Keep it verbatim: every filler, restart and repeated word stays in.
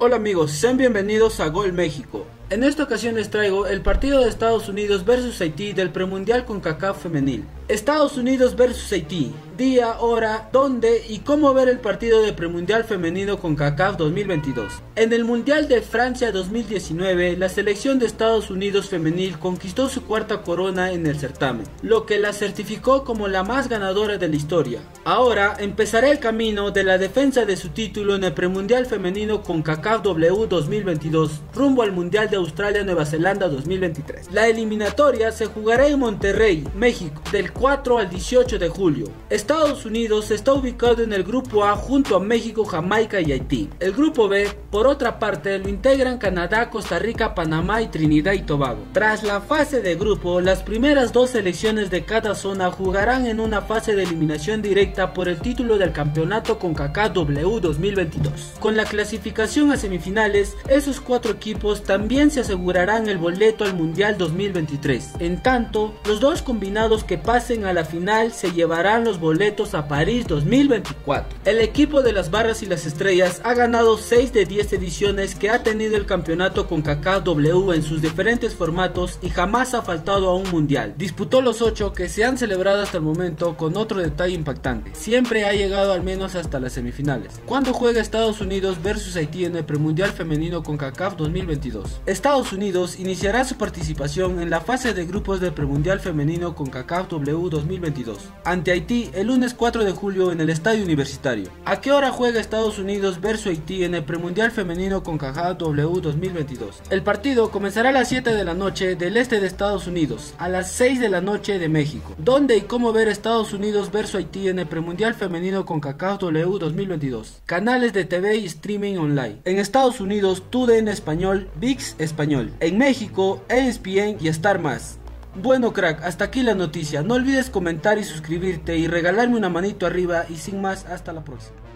Hola amigos, sean bienvenidos a Gol México. En esta ocasión les traigo el partido de Estados Unidos versus Haití del premundial CONCACAF femenil. Estados Unidos versus Haití, día, hora, dónde y cómo ver el partido de premundial femenino CONCACAF dos mil veintidós. En el Mundial de Francia dos mil diecinueve, la selección de Estados Unidos femenil conquistó su cuarta corona en el certamen, lo que la certificó como la más ganadora de la historia. Ahora empezará el camino de la defensa de su título en el premundial femenino CONCACAF W dos mil veintidós, rumbo al Mundial de Australia-Nueva Zelanda dos mil veintitrés. La eliminatoria se jugará en Monterrey, México, del cuatro al dieciocho de julio. Estados Unidos está ubicado en el grupo A junto a México, Jamaica y Haití. El grupo B, por otra parte, lo integran Canadá, Costa Rica, Panamá y Trinidad y Tobago. Tras la fase de grupo, las primeras dos selecciones de cada zona jugarán en una fase de eliminación directa por el título del campeonato CONCACAF W dos mil veintidós. Con la clasificación a semifinales, esos cuatro equipos también se asegurarán el boleto al Mundial dos mil veintitrés. En tanto, los dos combinados que pasen a la final se llevarán los boletos a París dos mil veinticuatro. El equipo de las Barras y las Estrellas ha ganado seis de diez ediciones que ha tenido el campeonato CONCACAF W en sus diferentes formatos y jamás ha faltado a un mundial. Disputó los ocho que se han celebrado hasta el momento, con otro detalle impactante: siempre ha llegado al menos hasta las semifinales. ¿Cuándo juega Estados Unidos versus Haití en el premundial femenino CONCACAF dos mil veintidós? Estados Unidos iniciará su participación en la fase de grupos del premundial femenino CONCACAF W dos mil veintidós ante Haití el lunes cuatro de julio en el Estadio Universitario. ¿A qué hora juega Estados Unidos versus Haití en el premundial femenino CONCACAF W dos mil veintidós? El partido comenzará a las siete de la noche del este de Estados Unidos, a las seis de la noche de México. ¿Dónde y cómo ver Estados Unidos versus Haití en el premundial femenino CONCACAF W dos mil veintidós? Canales de T V y streaming online. En Estados Unidos, T U D N Español, ViX Español. En México, E S P N y Star Más. Bueno crack, hasta aquí la noticia. No olvides comentar y suscribirte y regalarme una manito arriba, y sin más, hasta la próxima.